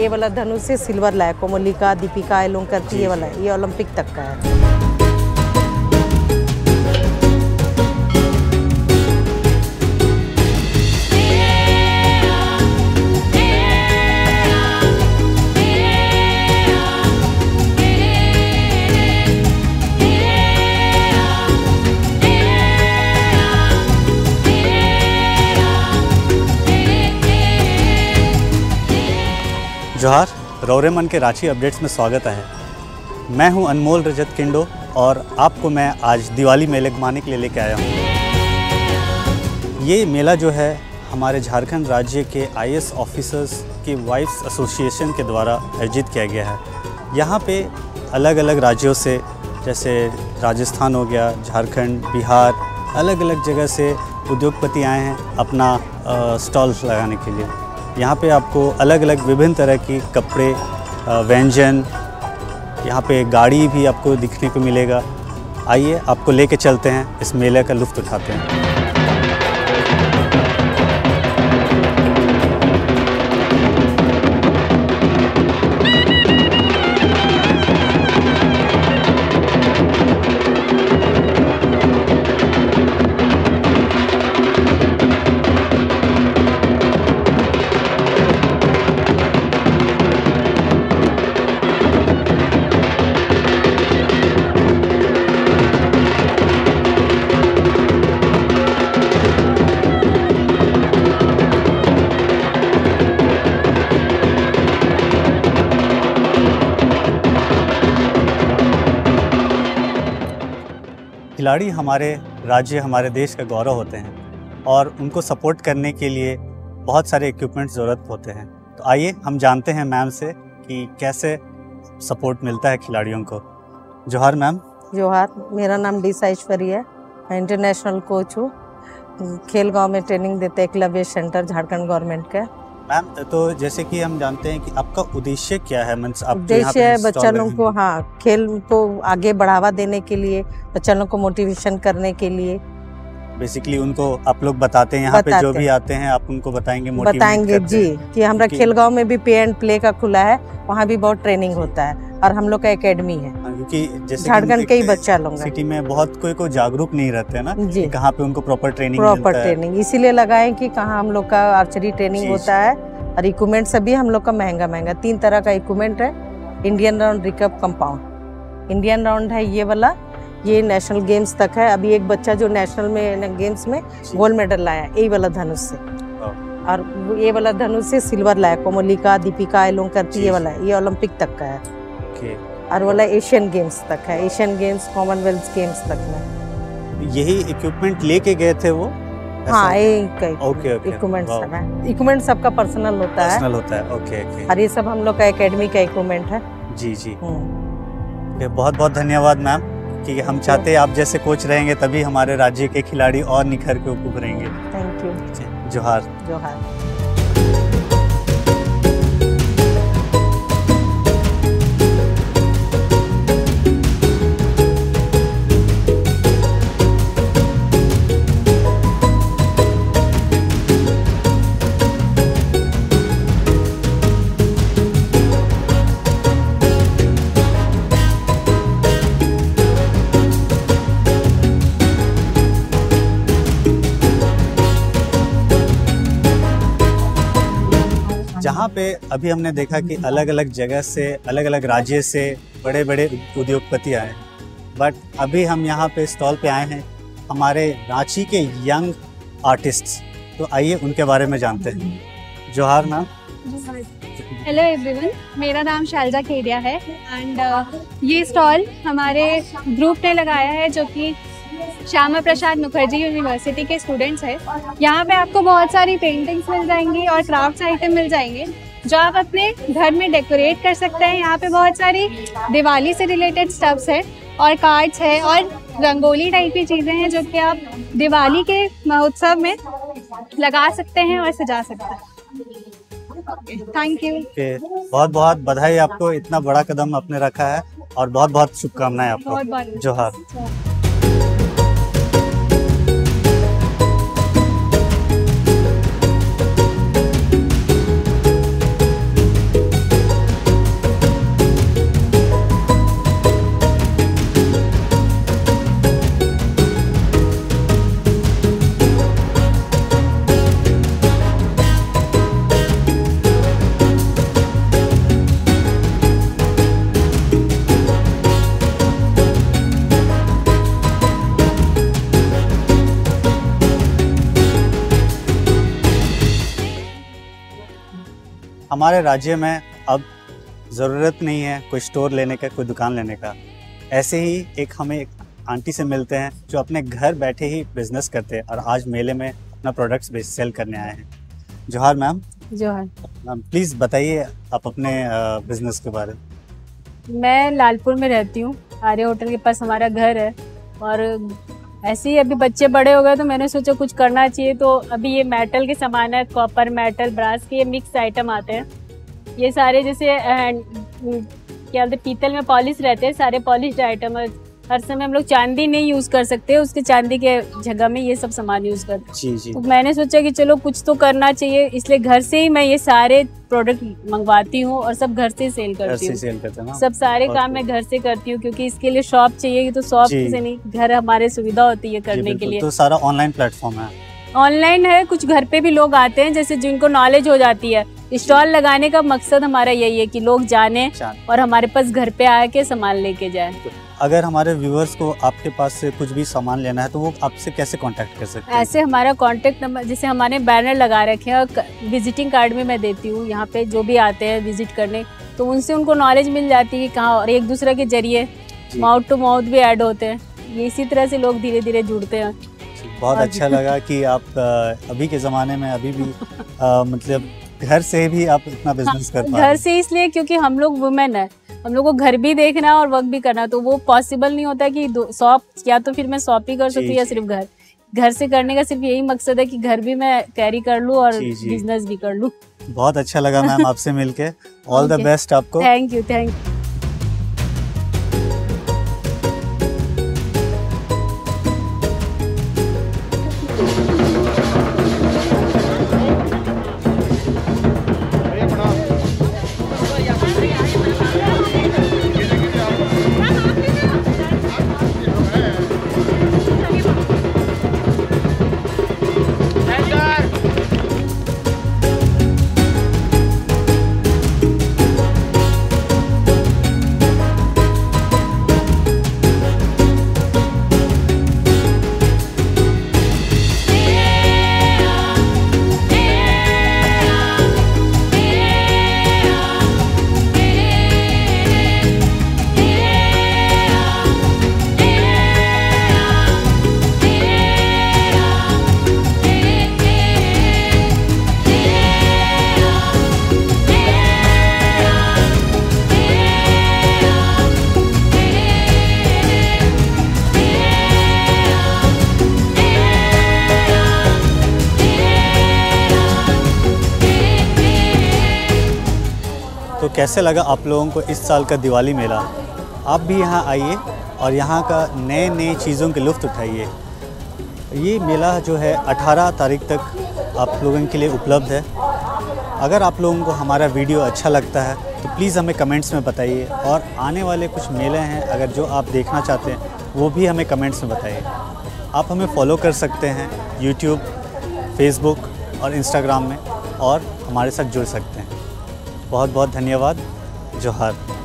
ये वाला धनुष से सिल्वर लाया, कोमलिका, दीपिका एलोंग करती ये वाला, ये ओलंपिक तक का है। जोहार, रौरे मन के रांची अपडेट्स में स्वागत है। मैं हूं अनमोल रजत किंडो और आपको मैं आज दिवाली मेले घुमाने के लिए लेके आया हूं। ये मेला जो है हमारे झारखंड राज्य के आईएएस ऑफिसर्स के वाइफ्स एसोसिएशन के द्वारा आयोजित किया गया है। यहाँ पे अलग अलग राज्यों से, जैसे राजस्थान हो गया, झारखंड, बिहार, अलग अलग जगह से उद्योगपति आए हैं अपना स्टॉल्स लगाने के लिए। यहाँ पे आपको अलग अलग विभिन्न तरह की कपड़े, व्यंजन, यहाँ पे गाड़ी भी आपको दिखने को मिलेगा। आइए आपको लेके चलते हैं, इस मेले का लुत्फ़ उठाते हैं। खिलाड़ी हमारे राज्य, हमारे देश का गौरव होते हैं और उनको सपोर्ट करने के लिए बहुत सारे इक्विपमेंट्स ज़रूरत होते हैं। तो आइए हम जानते हैं मैम से कि कैसे सपोर्ट मिलता है खिलाड़ियों को। जोहार मैम। जोहार, मेरा नाम डी साइश्वरी है। मैं इंटरनेशनल कोच हूँ। खेल गांव में ट्रेनिंग देते हैं एकलव्य सेंटर, झारखंड गवर्नमेंट का। मैम, तो जैसे कि हम जानते हैं कि आपका उद्देश्य क्या है? उद्देश्य है बच्चा लोगों को, हाँ, खेल को आगे बढ़ावा देने के लिए, बच्चा लोगों को मोटिवेशन करने के लिए। बेसिकली उनको आप लोग बताते हैं, यहाँ पे जो भी आते हैं आप उनको बताएंगे जी कि हमारा खेल गांव में भी पे एंड प्ले का खुला है, वहाँ भी बहुत ट्रेनिंग होता है और हम लोग का एकेडमी है। क्योंकि जैसे झारखंड के ही बच्चा लोग सिटी में बहुत कोई जागरूक नहीं रहते हैं ना जी, कहाँ पे उनको प्रॉपर ट्रेनिंग इसीलिए लगाए कि कहाँ हम लोग का आर्चरी ट्रेनिंग होता है। और इक्विपमेंट सभी हम लोग का महंगा 3 तरह का इक्विपमेंट है। Indian round, recurve, compound. Indian round है ये वाला, ये नेशनल गेम्स तक है। अभी एक बच्चा जो नेशनल में गेम्स में गोल्ड मेडल लाया, यही वाला धनुष से। और ये वाला धनुष से सिल्वर लाया, कोमलिका, दीपिका एलोंग करती ये वाला, ये ओलंपिक तक का है। और वाला एशियन गेम्स तक है, एशियन गेम्स, कॉमनवेल्थ गेम्स तक में। यही इक्विपमेंट लेके गए थे वो? हाँ, इक्विपमेंट सबका पर्सनल होता है। ओके। और ये सब हम लोग का एकेडमी का इक्विपमेंट है। जी। बहुत बहुत धन्यवाद मैम, कि हम चाहते हैं आप जैसे कोच रहेंगे तभी हमारे राज्य के खिलाड़ी और निखर के उभरेंगे। Thank you. जोहार। जोहार। जहाँ पे अभी हमने देखा कि अलग अलग जगह से, अलग अलग राज्य से बड़े बड़े उद्योगपति आए, बट अभी हम यहाँ पे स्टॉल पे आए हैं हमारे रांची के यंग आर्टिस्ट्स। तो आइए उनके बारे में जानते हैं। जोहार मैम। हेलो एवरीवन, मेरा नाम शालजा खेड़िया है एंड ये स्टॉल हमारे ग्रुप ने लगाया है जो कि श्यामा प्रसाद मुखर्जी यूनिवर्सिटी के स्टूडेंट्स हैं। यहाँ पे आपको बहुत सारी पेंटिंग्स मिल जाएंगी और क्राफ्ट्स आइटम मिल जाएंगे जो आप अपने घर में डेकोरेट कर सकते हैं। यहाँ पे बहुत सारी दिवाली से रिलेटेड स्टफ्स है और कार्ड्स है और रंगोली टाइप की चीज़ें हैं जो कि आप दिवाली के महोत्सव में लगा सकते हैं और सजा सकते हैं। Thank you. बहुत बहुत बधाई आपको, इतना बड़ा कदम आपने रखा है और बहुत बहुत शुभकामनाएं आपको। बहुत जोहार। हमारे राज्य में अब ज़रूरत नहीं है कोई स्टोर लेने का, कोई दुकान लेने का। ऐसे ही एक हमें एक आंटी से मिलते हैं जो अपने घर बैठे ही बिजनेस करते हैं और आज मेले में अपना प्रोडक्ट्स सेल करने आए हैं। जोहार मैम। जोहार मैम, प्लीज़ बताइए आप अपने बिजनेस के बारे में। मैं लालपुर में रहती हूँ, आर्य होटल के पास हमारा घर है। और ऐसे ही अभी बच्चे बड़े हो गए तो मैंने सोचा कुछ करना चाहिए। तो अभी ये मेटल के सामान है, कॉपर, मेटल, ब्रास के ये मिक्स आइटम आते हैं। ये सारे जैसे क्या बोलते पीतल में पॉलिश रहते हैं, सारे पॉलिश्ड आइटम है। हर समय हम लोग चांदी नहीं यूज़ कर सकते, उसके चांदी के जगह में ये सब सामान यूज़ करते हैं। जी जी। तो मैंने सोचा कि चलो कुछ तो करना चाहिए, इसलिए घर से ही मैं ये सारे प्रोडक्ट मंगवाती हूँ और सब घर से सेल करती हूँ। सेल करते हैं ना? सब सारे काम मैं घर से करती हूँ क्योंकि इसके लिए शॉप चाहिए, तो शॉप से नहीं, घर हमारे सुविधा होती है करने के लिए। तो सारा ऑनलाइन प्लेटफॉर्म है? ऑनलाइन है, कुछ घर पे भी लोग आते हैं जैसे जिनको नॉलेज हो जाती है। स्टॉल लगाने का मकसद हमारा यही है कि लोग जाने और हमारे पास घर पे आके सामान लेके जाए। अगर हमारे व्यूअर्स को आपके पास से कुछ भी सामान लेना है तो वो आपसे कैसे कांटेक्ट कर सकते हैं? ऐसे हमारा कांटेक्ट नंबर, जैसे हमारे बैनर लगा रखे हैं और विजिटिंग कार्ड में मैं देती हूँ, यहाँ पे जो भी आते हैं विजिट करने तो उनसे उनको नॉलेज मिल जाती है कि कहाँ, और एक दूसरे के जरिए माउथ टू माउथ भी ऐड होते हैं। ये इसी तरह से लोग धीरे धीरे जुड़ते हैं। बहुत अच्छा लगा कि आप अभी के ज़माने में अभी भी मतलब घर से भी आप इतना बिजनेस कर पा रहे हैं। घर से इसलिए क्योंकि हम लोग वुमेन है, हम लोग को घर भी देखना और वर्क भी करना, तो वो पॉसिबल नहीं होता कि शॉप, या तो फिर मैं शॉप ही कर सकती हूँ या सिर्फ घर से करने का सिर्फ यही मकसद है कि घर भी मैं कैरी कर लूँ और बिजनेस भी कर लूँ। बहुत अच्छा लगा मैम आपसे मिलके। ऑल द बेस्ट आपको। Thank you, thank you. तो कैसे लगा आप लोगों को इस साल का दिवाली मेला? आप भी यहाँ आइए और यहाँ का नए नए चीज़ों के लुत्फ़ उठाइए। ये मेला जो है 18 तारीख तक आप लोगों के लिए उपलब्ध है। अगर आप लोगों को हमारा वीडियो अच्छा लगता है तो प्लीज़ हमें कमेंट्स में बताइए, और आने वाले कुछ मेले हैं अगर जो आप देखना चाहते हैं वो भी हमें कमेंट्स में बताइए। आप हमें फॉलो कर सकते हैं यूट्यूब, फेसबुक और इंस्टाग्राम में, और हमारे साथ जुड़ सकते हैं। बहुत बहुत धन्यवाद। जोहार।